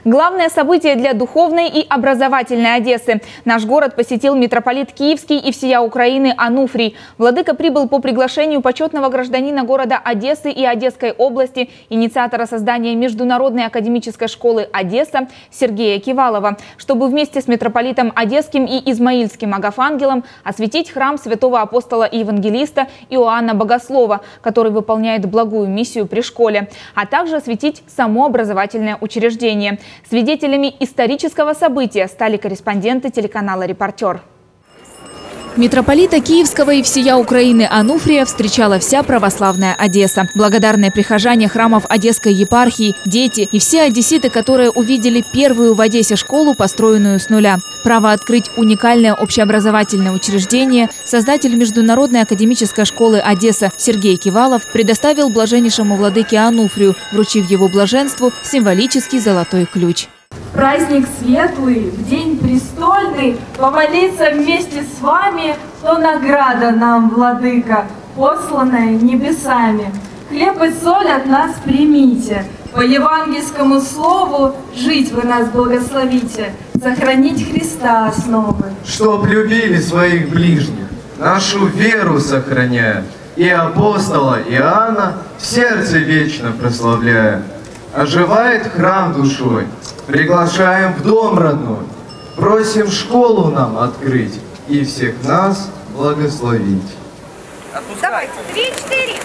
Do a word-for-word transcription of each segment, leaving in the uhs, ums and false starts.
Главное событие для духовной и образовательной Одессы. Наш город посетил митрополит Киевский и всея Украины Ануфрий. Владыка прибыл по приглашению почетного гражданина города Одессы и Одесской области, инициатора создания Международной академической школы «Одесса» Сергея Кивалова, чтобы вместе с митрополитом Одесским и Измаильским Агафангелом осветить храм святого апостола и евангелиста Иоанна Богослова, который выполняет благую миссию при школе, а также осветить само образовательное учреждение. Свидетелями исторического события стали корреспонденты телеканала «Репортер». Митрополита Киевского и всея Украины Ануфрия встречала вся православная Одесса. Благодарные прихожане храмов Одесской епархии, дети и все одесситы, которые увидели первую в Одессе школу, построенную с нуля. Право открыть уникальное общеобразовательное учреждение создатель Международной академической школы «Одесса» Сергей Кивалов предоставил блаженнейшему владыке Ануфрию, вручив его блаженству символический золотой ключ. Праздник светлый, в день престольный, помолиться вместе с вами, то награда нам, владыка, посланная небесами. Хлеб и соль от нас примите, по евангельскому слову жить вы нас благословите, сохранить Христа основы. Чтоб любили своих ближних, нашу веру сохраняя, и апостола Иоанна в сердце вечно прославляя. Оживает храм душой, приглашаем в дом родной, просим школу нам открыть и всех нас благословить. Давайте, три-четыре.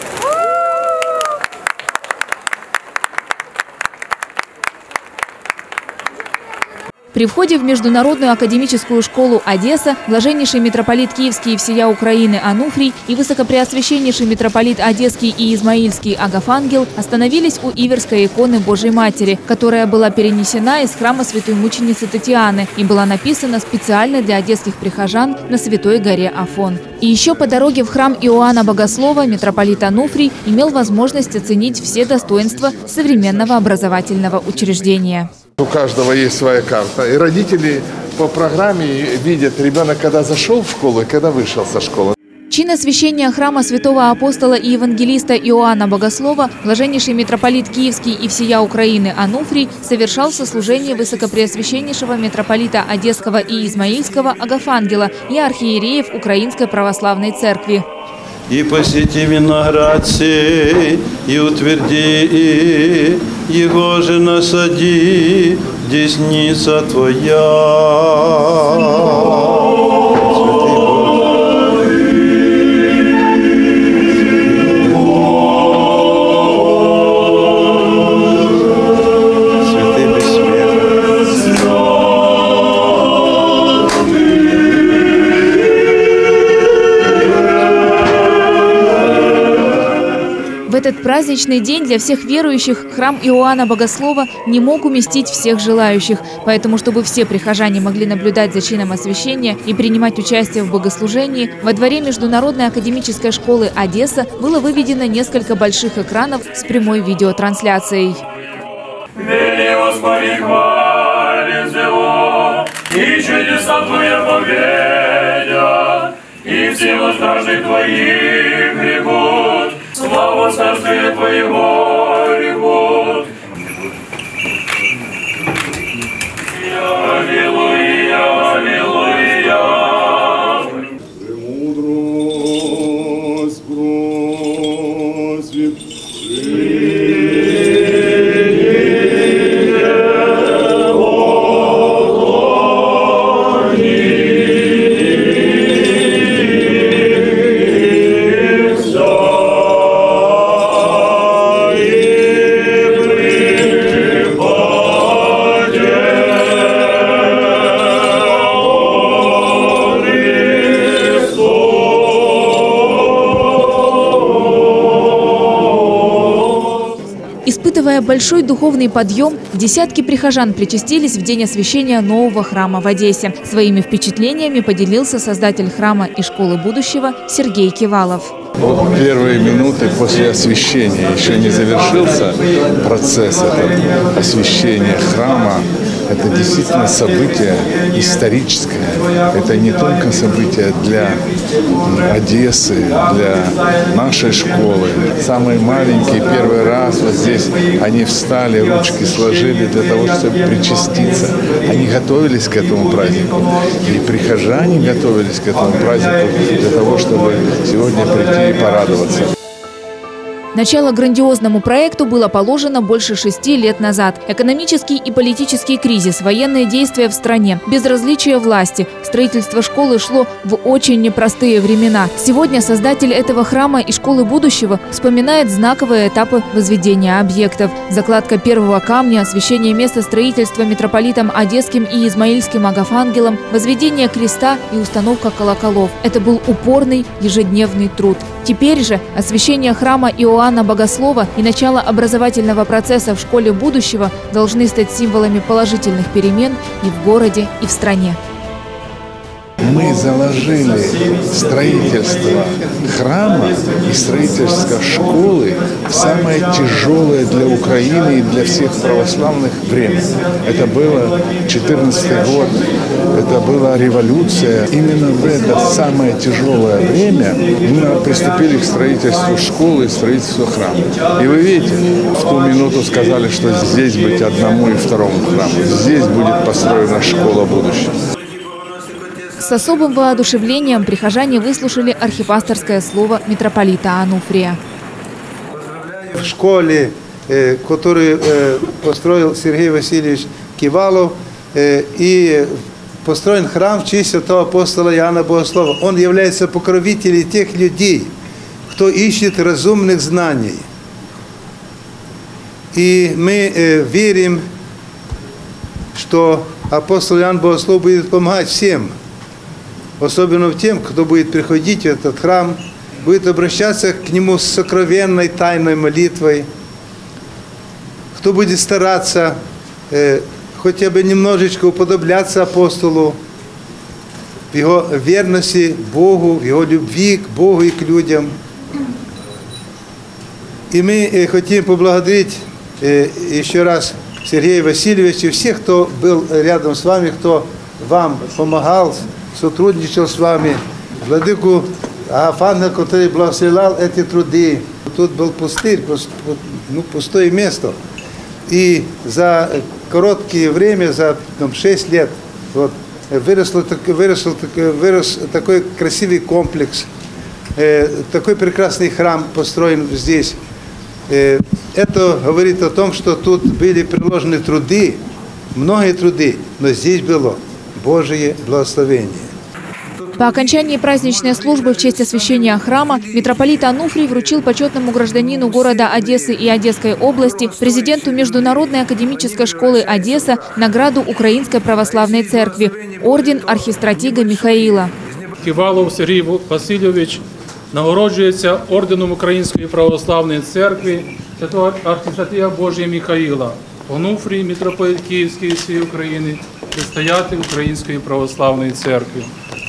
При входе в Международную академическую школу «Одесса» блаженнейший митрополит Киевский и всея Украины Ануфрий и высокопреосвященнейший митрополит Одесский и Измаильский Агафангел остановились у Иверской иконы Божьей Матери, которая была перенесена из храма святой мученицы Татьяны и была написана специально для одесских прихожан на Святой горе Афон. И еще по дороге в храм Иоанна Богослова митрополит Ануфрий имел возможность оценить все достоинства современного образовательного учреждения. У каждого есть своя карта, и родители по программе видят, ребенок когда зашел в школу и когда вышел со школы. Чин освящения храма святого апостола и евангелиста Иоанна Богослова блаженнейший митрополит Киевский и всея Украины Ануфрий совершал в служении высокопреосвященнейшего митрополита Одесского и Измаильского Агафангела и архиереев Украинской православной церкви. И посети виноград сей, и утверди, его же насади, десница твоя. В этот праздничный день для всех верующих храм Иоанна Богослова не мог уместить всех желающих. Поэтому, чтобы все прихожане могли наблюдать за чином освящения и принимать участие в богослужении, во дворе Международной академической школы «Одесса» было выведено несколько больших экранов с прямой видеотрансляцией. Вели Господи, хвалит его, и чудеса Твои поведят, и все стражи Твоих грехут. Слава Царствия Твоего рекут. Аллилуйя, аллилуйя. Премудрость просит. Испытывая большой духовный подъем, десятки прихожан причастились в день освящения нового храма в Одессе. Своими впечатлениями поделился создатель храма и школы будущего Сергей Кивалов. Вот первые минуты после освящения, еще не завершился процесс этого освящения храма. это действительно событие историческое. Это не только событие для Одессы, для нашей школы. Самые маленькие первый раз вот здесь они встали, ручки сложили для того, чтобы причаститься. Они готовились к этому празднику. И прихожане готовились к этому празднику для того, чтобы сегодня прийти и порадоваться. Начало грандиозному проекту было положено больше шести лет назад. Экономический и политический кризис, военные действия в стране, безразличие власти. Строительство школы шло в очень непростые времена. Сегодня создатель этого храма и школы будущего вспоминает знаковые этапы возведения объектов. Закладка первого камня, освящение места строительства митрополитом Одесским и Измаильским Агафангелом, возведение креста и установка колоколов. Это был упорный ежедневный труд. Теперь же освящение храма Иоанна Богослова и начало образовательного процесса в школе будущего должны стать символами положительных перемен и в городе, и в стране. Мы заложили строительство храма и строительство школы в самое тяжелое для Украины и для всех православных время. Это было четырнадцатый год, это была революция. Именно в это самое тяжелое время мы приступили к строительству школы и строительству храма. И вы видите, в ту минуту сказали, что здесь быть одному и второму храму. Здесь будет построена школа будущего. С особым воодушевлением прихожане выслушали архипасторское слово митрополита Ануфрия. В школе, которую построил Сергей Васильевич Кивалов, и построен храм в честь святого апостола Иоанна Богослова. Он является покровителем тех людей, кто ищет разумных знаний. И мы верим, что апостол Иоанн Богослов будет помогать всем, особенно тем, кто будет приходить в этот храм, будет обращаться к нему с сокровенной тайной молитвой, кто будет стараться э, хотя бы немножечко уподобляться апостолу в его верности Богу, в его любви к Богу и к людям. И мы э, хотим поблагодарить э, еще раз Сергея Васильевича и всех, кто был рядом с вами, кто вам помогал, сотрудничал с вами, владыку Агафангела, который благословлял эти труды. Тут был пустырь, ну, пустое место. И за короткое время, за там, шесть лет, вот, выросло, выросло, вырос такой красивый комплекс, э, такой прекрасный храм построен здесь. Э, это говорит о том, что тут были приложены труды, многие труды, но здесь было Божие благословение. По окончании праздничной службы в честь освящения храма митрополит Ануфрий вручил почетному гражданину города Одессы и Одесской области, президенту Международной академической школы Одесса, награду Украинской православной церкви – орден архистратига Михаила. Кивалов Сергій Васильович нагороджується орденом Української православної церкви святого архистратига Божия Михаїла. Онуфрій, митрополит Київський і всієї України, предстоятель Української православної церкви.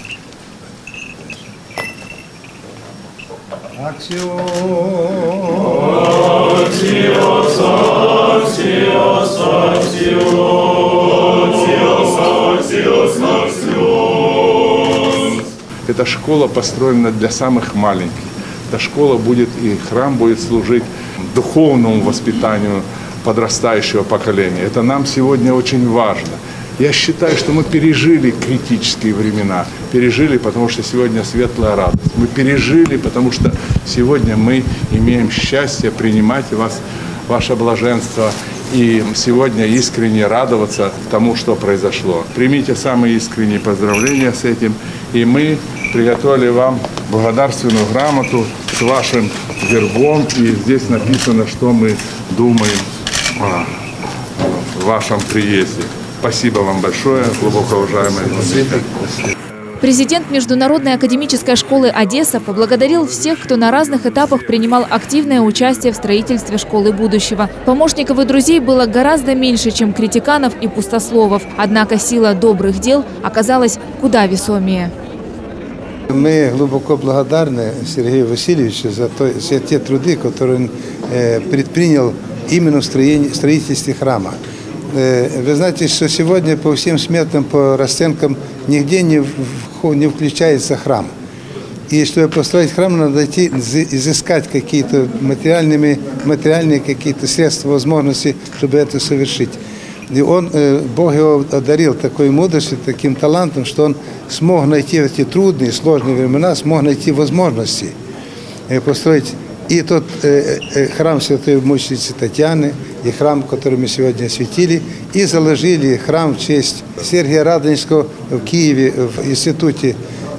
Эта школа построена для самых маленьких. Эта школа будет, и храм будет служить духовному воспитанию подрастающего поколения. Это нам сегодня очень важно. Я считаю, что мы пережили критические времена. Пережили, потому что сегодня светлая радость. Мы пережили, потому что сегодня мы имеем счастье принимать вас, ваше блаженство. И сегодня искренне радоваться тому, что произошло. Примите самые искренние поздравления с этим. И мы приготовили вам благодарственную грамоту с вашим гербом. И здесь написано, что мы думаем о вашем приезде. Спасибо вам большое, глубоко уважаемые. Президент Международной академической школы Одесса поблагодарил всех, кто на разных этапах принимал активное участие в строительстве школы будущего. Помощников и друзей было гораздо меньше, чем критиканов и пустословов. Однако сила добрых дел оказалась куда весомее. Мы глубоко благодарны Сергею Васильевичу за, то, за те труды, которые он э, предпринял именно в строении, строительстве храма. Вы знаете, что сегодня по всем сметным, по расценкам, нигде не, не включается храм. И чтобы построить храм, надо идти, изыскать какие-то материальные, материальные какие-то средства, возможности, чтобы это совершить. И он, Бог его одарил такой мудростью, таким талантом, что он смог найти в эти трудные, сложные времена, смог найти возможности построить и тот храм Святой Мученицы Татьяны, и храм, который мы сегодня осветили, и заложили храм в честь Сергия Радонежского в Киеве, в Институте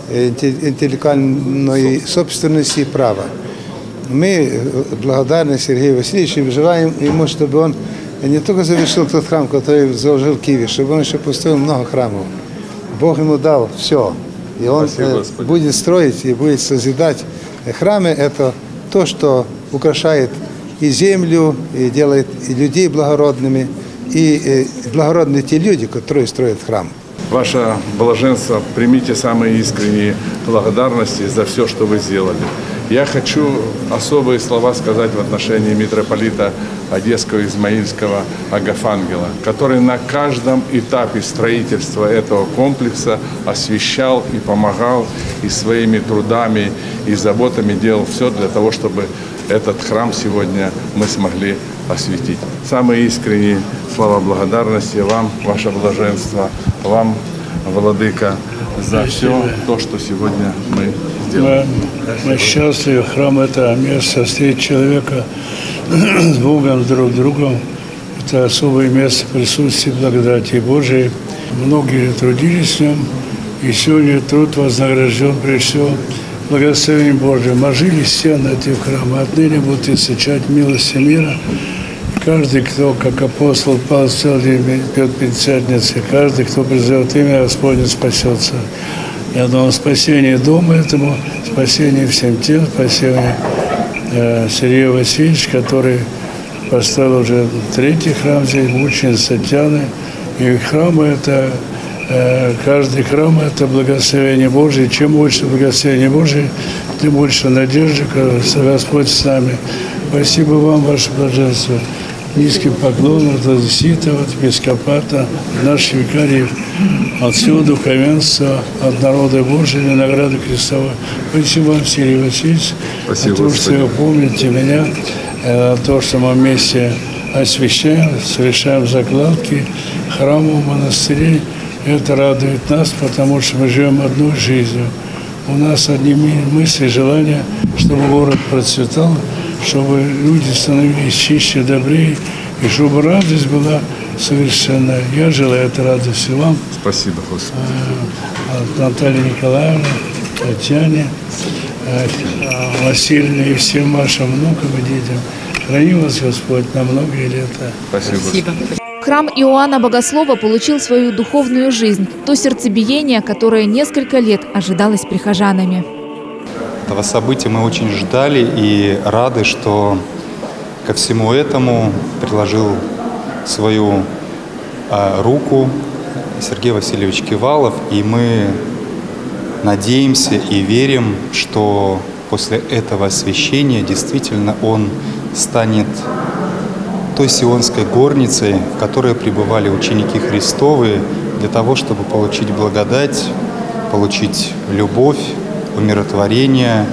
интеллектуальной собственности и права. Мы благодарны Сергею Васильевичу и желаем ему, чтобы он не только завершил тот храм, который заложил в Киеве, чтобы он еще построил много храмов. Бог ему дал все, и он Спасибо, будет строить и будет созидать. Храмы – это то, что украшает и землю, и делает и людей благородными, и благородны те люди, которые строят храм. Ваше блаженство, примите самые искренние благодарности за все, что вы сделали. Я хочу особые слова сказать в отношении митрополита Одесского Измаильского Агафангела, который на каждом этапе строительства этого комплекса освещал и помогал, и своими трудами, и заботами делал все для того, чтобы этот храм сегодня мы смогли осветить. Самые искренние слова благодарности вам, ваше блаженство, вам, владыка, за все то, что сегодня мы сделали. Мы, мы счастливы. Храм – это место встречи человека с Богом, друг с другом. Это особое место присутствия благодати Божией. Многие трудились в нем, и сегодня труд вознагражден прежде всего благословением Божьим. Мажили стены этих храма, отныне будут источать милости мира. Каждый, кто, как апостол Павел, целый пьет Пятидесятницы, каждый, кто призовет имя Господне, спасется. Я думаю, спасение дома этому, спасение всем тем, спасение э, Сергея Васильевича, который поставил уже третий храм здесь, мученицы Татьяны. И храмы это, э, каждый храм это благословение Божие. Чем больше благословения Божие, тем больше надежды, что Господь с нами. Спасибо вам, ваше блаженство. Низкий поклон от одесситов, от епископата, наших викариев, от всего духовенства, от народа Божьего, награды Христова. Спасибо вам, Сергей Васильевич, за то, что вы помните меня, то, что мы вместе освящаем, совершаем закладки храмов, монастырей. Это радует нас, потому что мы живем одной жизнью. У нас одни мысли, желания, чтобы город процветал, чтобы люди становились чище, добрее, и чтобы радость была совершенная. Я желаю этой радости вам. Спасибо, Господи. От Натальи Николаевны, Татьяне, Васильевне и всем вашим внукам и детям. Храни вас Господь на многие лета. Спасибо. Спасибо. Храм Иоанна Богослова получил свою духовную жизнь, то сердцебиение, которое несколько лет ожидалось прихожанами. Этого события мы очень ждали и рады, что ко всему этому приложил свою а, руку Сергей Васильевич Кивалов, и мы надеемся и верим, что после этого освящения действительно он станет той сионской горницей, в которой пребывали ученики Христовы, для того, чтобы получить благодать, получить любовь, умиротворение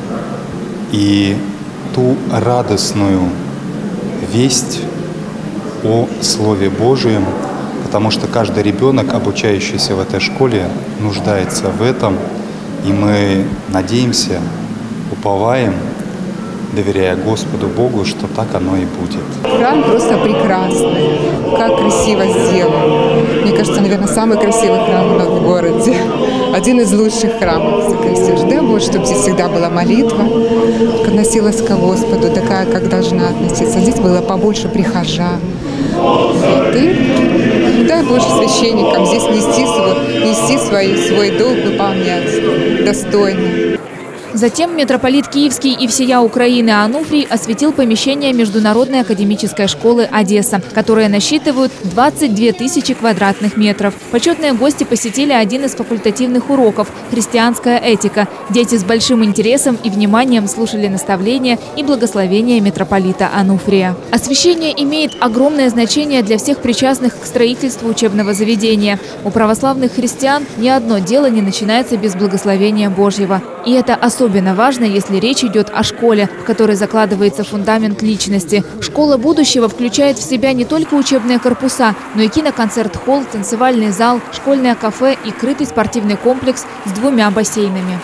и ту радостную весть о Слове Божием, потому что каждый ребенок, обучающийся в этой школе, нуждается в этом, и мы надеемся, уповаем, доверяя Господу Богу, что так оно и будет. Храм просто прекрасный, как красиво сделан. Мне кажется, наверное, самый красивый храм в городе. Один из лучших храмов. Дай Бог, чтобы здесь всегда была молитва, относилась к Господу, такая, как должна относиться. Здесь было побольше прихожан. Вот. И дай Боже священникам здесь нести свой, нести свой, свой долг, выполнять достойно. Затем митрополит Киевский и всея Украины Ануфрий осветил помещение Международной академической школы «Одесса», которые насчитывают двадцать две тысячи квадратных метров. Почетные гости посетили один из факультативных уроков «Христианская этика». Дети с большим интересом и вниманием слушали наставления и благословения митрополита Ануфрия. Освящение имеет огромное значение для всех причастных к строительству учебного заведения. У православных христиан ни одно дело не начинается без благословения Божьего. И это особенно важно, если речь идет о школе, в которой закладывается фундамент личности. Школа будущего включает в себя не только учебные корпуса, но и киноконцерт-холл, танцевальный зал, школьное кафе и крытый спортивный комплекс с двумя бассейнами.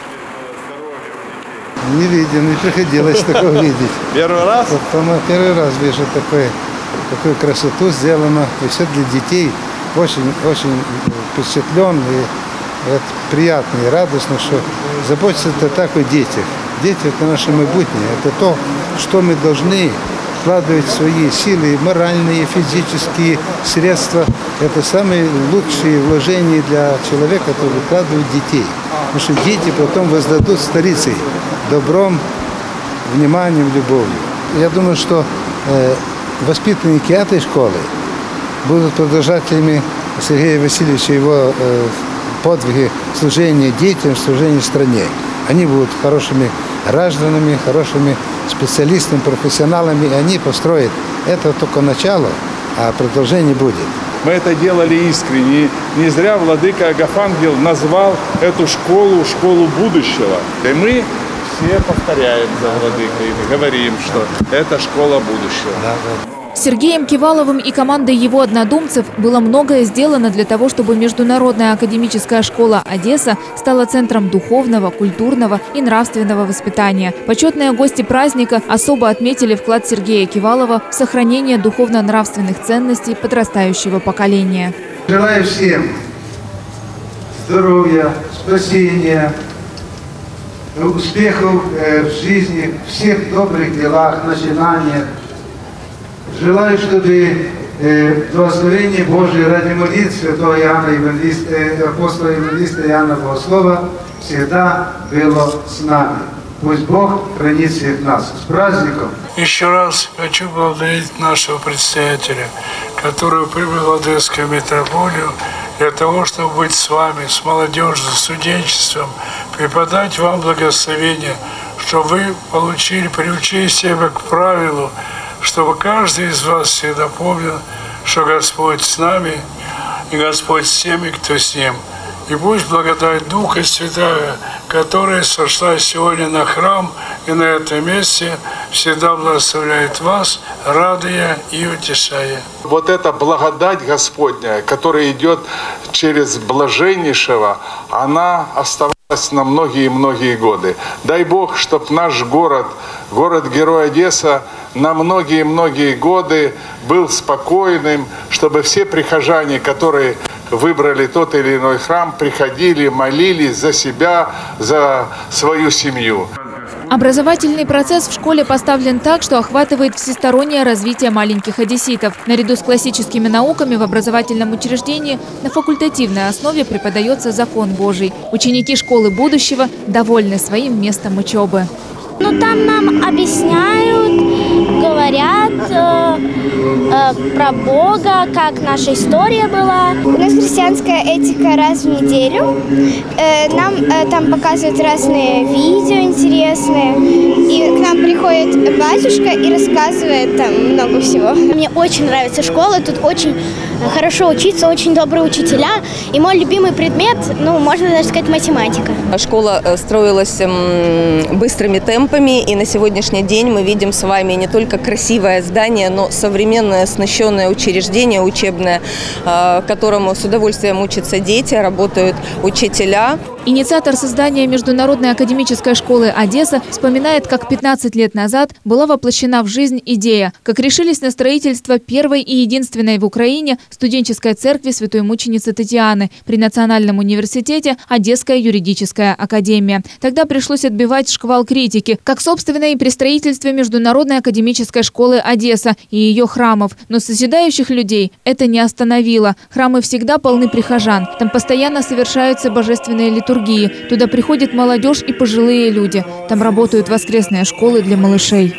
Не видел, не приходилось такого видеть. Первый раз? Вот, первый раз вижу такое, такую красоту сделано. И все для детей. Очень, очень впечатлен. И это приятно и радостно, что заботиться так о детях. Дети – это наше майбутнее. Это то, что мы должны вкладывать свои силы, моральные, физические средства. Это самые лучшие вложения для человека, который вкладывает детей. Потому что дети потом воздадут старицей добром, вниманием, любовью. Я думаю, что э, воспитанники этой школы будут продолжателями Сергея Васильевича, его э, подвиги служения детям, служения стране. Они будут хорошими гражданами, хорошими специалистами, профессионалами, и они построят. Это только начало, а продолжение будет. Мы это делали искренне. Не зря владыка Агафангел назвал эту школу школу будущего. И мы все повторяем за владыкой и говорим, что это школа будущего. Да, да. С Сергеем Киваловым и командой его однодумцев было многое сделано для того, чтобы Международная академическая школа «Одесса» стала центром духовного, культурного и нравственного воспитания. Почетные гости праздника особо отметили вклад Сергея Кивалова в сохранение духовно-нравственных ценностей подрастающего поколения. Желаю всем здоровья, спасения, успехов в жизни, всех добрых делах, начинаниях. Желаю, чтобы э, благословение Божие ради молитв святого Иоанна Евангелиста, э, апостола Евангелиста Иоанна Богослова всегда было с нами. Пусть Бог хранит всех нас. С праздником! Еще раз хочу поблагодарить нашего предстоятеля, который прибыл в Одесскую митрополию для того, чтобы быть с вами, с молодежью, с студенчеством, преподать вам благословение, чтобы вы получили, приучили себя к правилу, чтобы каждый из вас всегда помнил, что Господь с нами и Господь с теми, кто с Ним. И пусть благодать Духа Святаго, которая сошла сегодня на храм и на этом месте, всегда благословляет вас, радуя и утешая. Вот эта благодать Господня, которая идет через блаженнейшего, она оставалась на многие-многие годы. Дай Бог, чтобы наш город, город-герой Одесса, на многие-многие годы был спокойным, чтобы все прихожане, которые выбрали тот или иной храм, приходили, молились за себя, за свою семью. Образовательный процесс в школе поставлен так, что охватывает всестороннее развитие маленьких одесситов. Наряду с классическими науками в образовательном учреждении на факультативной основе преподается закон Божий. Ученики школы будущего довольны своим местом учебы. Ну, там нам объясняют, говорят э, э, про Бога, как наша история была. У нас христианская этика раз в неделю. Э, нам э, там показывают разные видео интересные. И к нам приходит батюшка и рассказывает там много всего. Мне очень нравится школа, тут очень хорошо учиться, очень добрые учителя. И мой любимый предмет, ну, можно даже сказать, математика. Школа строилась быстрыми темпами. И на сегодняшний день мы видим с вами не только красивое здание, но современное оснащенное учреждение учебное, которому с удовольствием учатся дети, работают учителя. Инициатор создания Международной академической школы «Одесса» вспоминает, как пятнадцать лет назад была воплощена в жизнь идея, как решились на строительство первой и единственной в Украине в студенческой церкви Святой Мученицы Татьяны, при Национальном университете Одесская юридическая академия. Тогда пришлось отбивать шквал критики, как, собственно, и при строительстве Международной академической школы Одесса и ее храмов. Но созидающих людей это не остановило. Храмы всегда полны прихожан. Там постоянно совершаются божественные литургии. Туда приходит молодежь и пожилые люди. Там работают воскресные школы для малышей.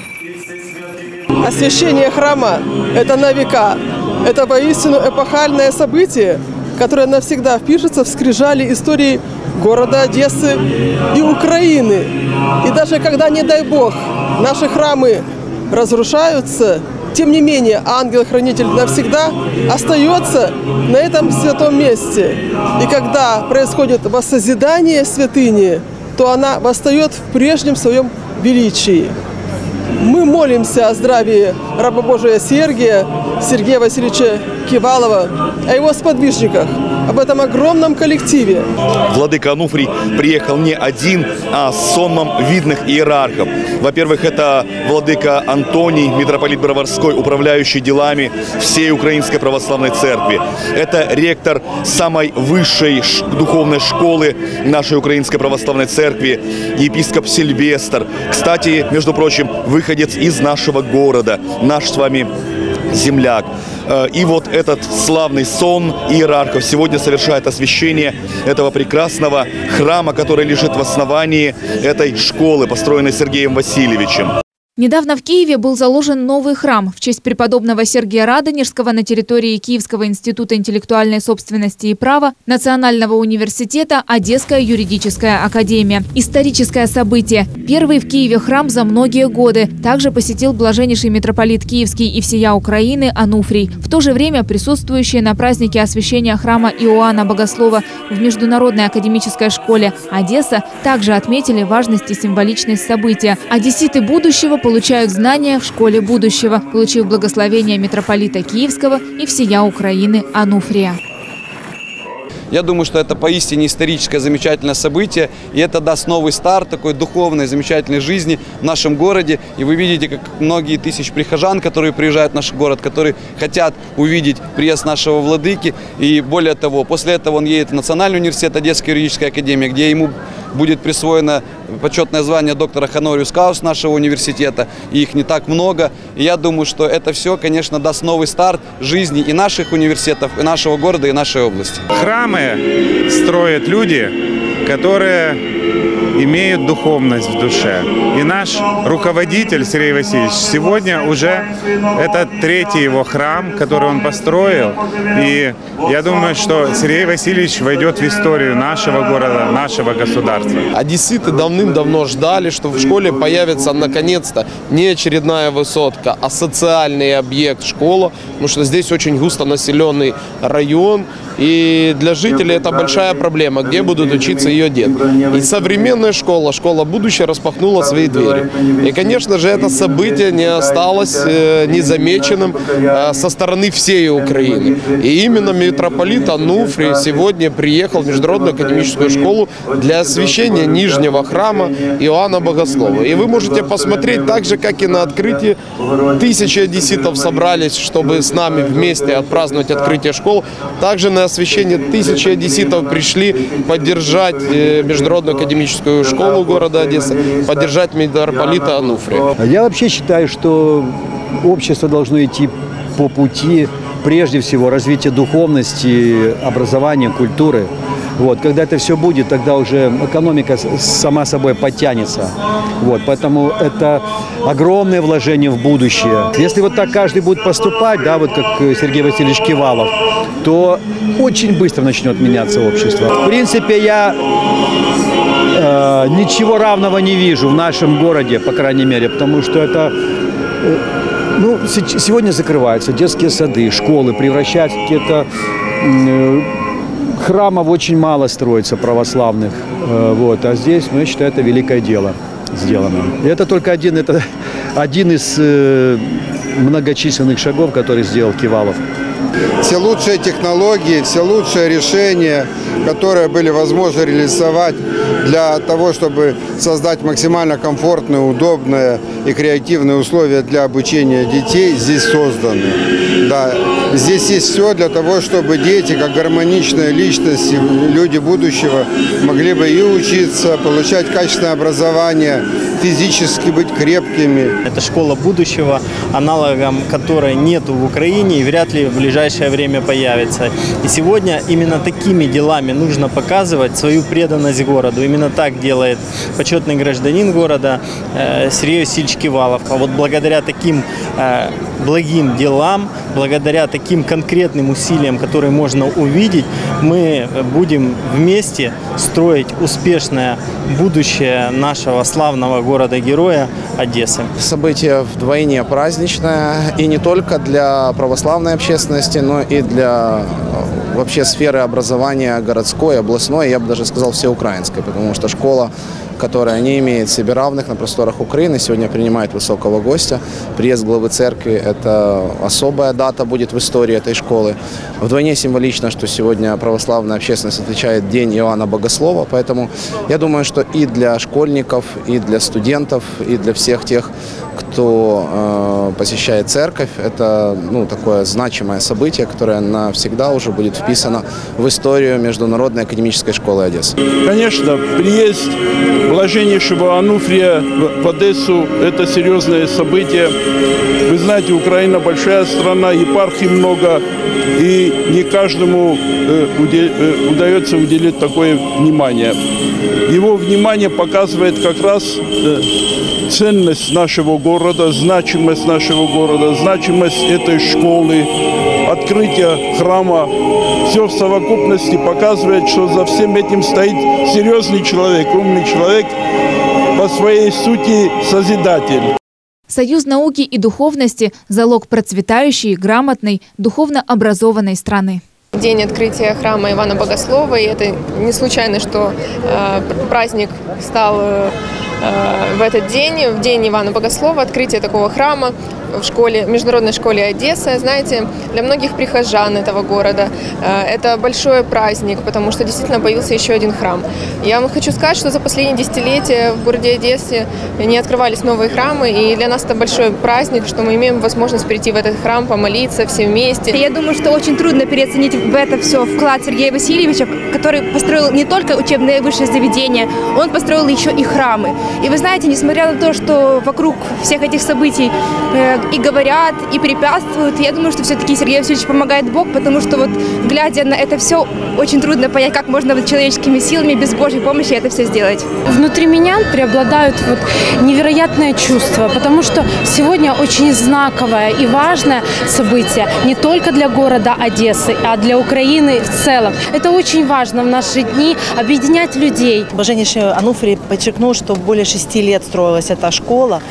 Освящение храма – это на века. Это воистину эпохальное событие, которое навсегда впишется в скрижали истории города Одессы и Украины. И даже когда, не дай бог, наши храмы разрушаются, тем не менее ангел-хранитель навсегда остается на этом святом месте. И когда происходит воссозидание святыни, то она восстает в прежнем своем величии. Мы молимся о здравии раба Божия Сергия, Сергея Васильевича Кивалова, о его сподвижниках, об этом огромном коллективе. Владыка Ануфрий приехал не один, а с сонмом видных иерархов. Во-первых, это владыка Антоний, митрополит Броварской, управляющий делами всей Украинской Православной Церкви. Это ректор самой высшей духовной школы нашей Украинской Православной Церкви, епископ Сильвестр. Кстати, между прочим, выходец из нашего города, наш с вами земляк. И вот этот славный сон иерархов сегодня совершает освящение этого прекрасного храма, который лежит в основании этой школы, построенной Сергеем Васильевичем. Недавно в Киеве был заложен новый храм в честь преподобного Сергия Радонежского на территории Киевского института интеллектуальной собственности и права Национального университета Одесская юридическая академия. Историческое событие. Первый в Киеве храм за многие годы. Также посетил блаженнейший митрополит Киевский и всея Украины Ануфрий. В то же время присутствующие на празднике освящения храма Иоанна Богослова в Международной академической школе Одесса также отметили важность и символичность события. Одесситы будущего получают знания в школе будущего, получив благословение митрополита Киевского и всея Украины Ануфрия. Я думаю, что это поистине историческое замечательное событие, и это даст новый старт такой духовной, замечательной жизни в нашем городе. И вы видите, как многие тысячи прихожан, которые приезжают в наш город, которые хотят увидеть приезд нашего владыки. И более того, после этого он едет в Национальный университет Одесской юридической академии, где ему будет присвоено почетное звание доктора Хонориус Каус нашего университета. И их не так много. И я думаю, что это все, конечно, даст новый старт жизни и наших университетов, и нашего города, и нашей области. Храмы строят люди, которые имеют духовность в душе. И наш руководитель Сергей Васильевич сегодня уже это третий его храм, который он построил. И я думаю, что Сергей Васильевич войдет в историю нашего города, нашего государства. Одесситы давным-давно ждали, что в школе появится наконец-то не очередная высотка, а социальный объект школа, потому что здесь очень густонаселенный район. И для жителей это большая проблема, где будут учиться ее дети. И современная школа, школа будущего, распахнула свои двери. И, конечно же, это событие не осталось э, незамеченным э, со стороны всей Украины. И именно митрополит Ануфрий сегодня приехал в Международную академическую школу для освящения нижнего храма Иоанна Богослова. И вы можете посмотреть, так же, как и на открытии, тысячи одесситов собрались, чтобы с нами вместе отпраздновать открытие школ. Также на освящение тысячи одесситов пришли поддержать Международную академическую школу города Одесса, поддержать митрополита Ануфрия. Я вообще считаю, что общество должно идти по пути, прежде всего, развития духовности, образования, культуры. Вот, когда это все будет, тогда уже экономика сама собой подтянется. Вот, поэтому это огромное вложение в будущее. Если вот так каждый будет поступать, да, вот как Сергей Васильевич Кивалов, то очень быстро начнет меняться общество. В принципе, я э, ничего равного не вижу в нашем городе, по крайней мере, потому что это... Э, ну, сегодня закрываются детские сады, школы, превращаются в какие-то... Э, храмов очень мало строится православных, вот, а здесь, ну, я считаю, это великое дело сделано. И это только один, это один из э, многочисленных шагов, который сделал Кивалов. Все лучшие технологии, все лучшие решения, которые были возможно реализовать для того, чтобы создать максимально комфортные, удобные и креативные условия для обучения детей, здесь созданы. Да, здесь есть все для того, чтобы дети, как гармоничные личности, люди будущего, могли бы и учиться, получать качественное образование, физически быть крепкими. Это школа будущего, аналогом которой нету в Украине и вряд ли в ближайшее время появится. И сегодня именно такими делами нужно показывать свою преданность городу. Именно так делает почетный гражданин города э, Сергей Васильевич Кивалов. А вот благодаря таким э, благим делам, благодаря таким конкретным усилиям, которые можно увидеть, мы будем вместе строить успешное будущее нашего славного города-героя Одессы. Событие вдвойне праздничное, и не только для православной общественности, но и для вообще сферы образования городской, областной, я бы даже сказал всеукраинской, потому что школа, которая не имеет себе равных на просторах Украины, сегодня принимает высокого гостя. Приезд главы церкви – это особая дата будет в истории этой школы. Вдвойне символично, что сегодня православная общественность отмечает День Иоанна Богослова, поэтому я думаю, что и для школьников, и для студентов, и для всех тех, кто э, посещает церковь, это ну, такое значимое событие, которое навсегда уже будет вписано в историю Международной академической школы Одессы. Конечно, приезд блаженнейшего Ануфрия в Одессу – это серьезное событие. Вы знаете, Украина большая страна, епархий много, и не каждому э, уде, э, удается уделить такое внимание. Его внимание показывает как раз э, ценность нашего города, значимость нашего города, значимость этой школы, открытие храма. Все в совокупности показывает, что за всем этим стоит серьезный человек, умный человек, по своей сути созидатель. Союз науки и духовности – залог процветающей, грамотной, духовно образованной страны. День открытия храма Ивана Богослова, и это не случайно, что э, праздник стал э, в этот день, в день Ивана Богослова, открытие такого храма в школе, международной школе Одессы. Знаете, для многих прихожан этого города э, это большой праздник, потому что действительно появился еще один храм. Я вам хочу сказать, что за последние десятилетия в городе Одессе не открывались новые храмы, и для нас это большой праздник, что мы имеем возможность прийти в этот храм, помолиться все вместе. Я думаю, что очень трудно переоценить в это все вклад Сергея Васильевича, который построил не только учебные высшие заведения, он построил еще и храмы. И вы знаете, несмотря на то, что вокруг всех этих событий э, и говорят, и препятствуют, я думаю, что все-таки Сергей Васильевич помогает Бог, потому что вот глядя на это все, очень трудно понять, как можно вот человеческими силами без Божьей помощи это все сделать. Внутри меня преобладают вот невероятное чувство, потому что сегодня очень знаковое и важное событие не только для города Одессы, а для Украины в целом. Это очень важно в наши дни объединять людей. Блаженнейший Ануфрий подчеркнул, что более шести лет строилась эта школа.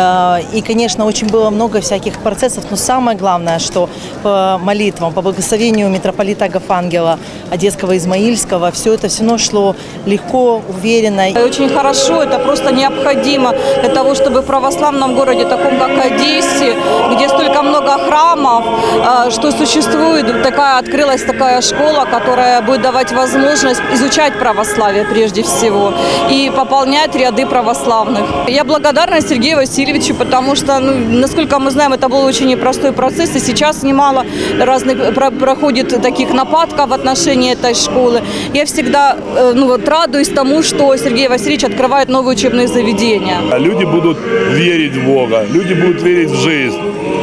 И, конечно, очень было много всяких процессов, но самое главное, что по молитвам, по благословению митрополита Агафангела Одесского и Измаильского, все это все равно шло легко, уверенно. Очень хорошо, это просто необходимо для того, чтобы в православном городе, таком как Одессе, где столько много храмов, что существует, такая открылась такая школа, которая будет давать возможность изучать православие прежде всего и пополнять ряды православных. Я благодарна Сергею Васильевичу, потому что, ну, насколько мы знаем, это был очень непростой процесс, и сейчас немало разных проходит таких нападков в отношении этой школы. Я всегда ну, вот, радуюсь тому, что Сергей Васильевич открывает новые учебные заведения. Люди будут верить в Бога, люди будут верить в жизнь.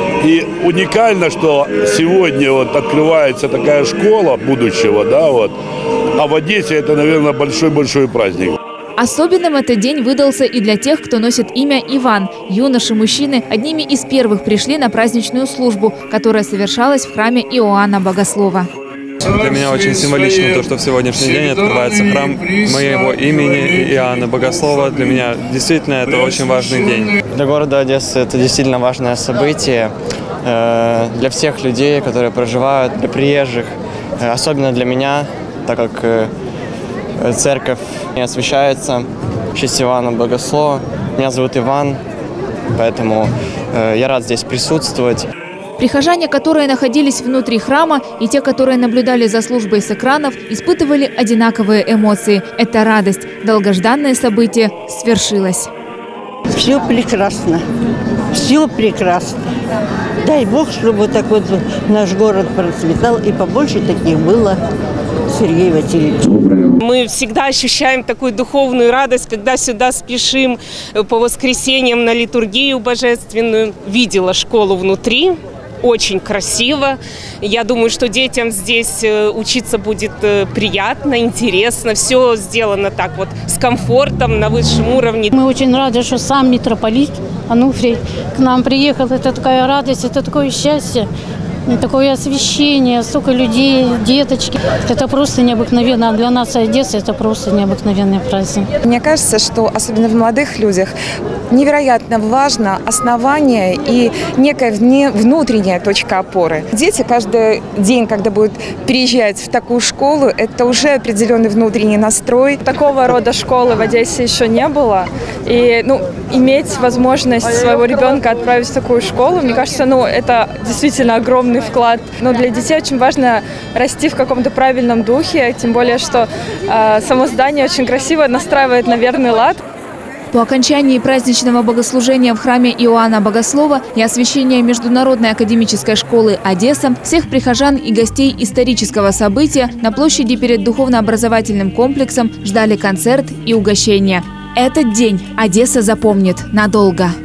И уникально, что сегодня вот открывается такая школа будущего, да, вот. А в Одессе это, наверное, большой-большой праздник. Особенным этот день выдался и для тех, кто носит имя Иван. Юноши-мужчины одними из первых пришли на праздничную службу, которая совершалась в храме Иоанна Богослова. Для меня очень символично то, что в сегодняшний день открывается храм моего имени Иоанна Богослова. Для меня действительно это очень важный день. Для города Одессы это действительно важное событие. Для всех людей, которые проживают, для приезжих, особенно для меня, так как церковь не освящается в честь Иоанна Богослова. Меня зовут Иван, поэтому я рад здесь присутствовать. Прихожане, которые находились внутри храма, и те, которые наблюдали за службой с экранов, испытывали одинаковые эмоции. Это радость. Долгожданное событие свершилось. Все прекрасно. Все прекрасно. Дай Бог, чтобы вот так вот наш город процветал и побольше таких было. Сергей Васильевич. Мы всегда ощущаем такую духовную радость, когда сюда спешим по воскресеньям на литургию божественную. Видела школу внутри. Очень красиво. Я думаю, что детям здесь учиться будет приятно, интересно. Все сделано так вот с комфортом, на высшем уровне. Мы очень рады, что сам митрополит Ануфрий к нам приехал. Это такая радость, это такое счастье. Такое освещение, столько людей, деточки. Это просто необыкновенно. Для нас Одесса это просто необыкновенный праздник. Мне кажется, что особенно в молодых людях невероятно важно основание и некая внутренняя точка опоры. Дети каждый день, когда будут приезжать в такую школу, это уже определенный внутренний настрой. Такого рода школы в Одессе еще не было. И ну, иметь возможность своего ребенка отправить в такую школу, мне кажется, ну, это действительно огромный вклад. Но для детей очень важно расти в каком-то правильном духе, тем более, что э, само здание очень красиво настраивает на верный лад. По окончании праздничного богослужения в храме Иоанна Богослова и освящения Международной академической школы «Одесса» всех прихожан и гостей исторического события на площади перед духовно-образовательным комплексом ждали концерт и угощения. Этот день Одесса запомнит надолго.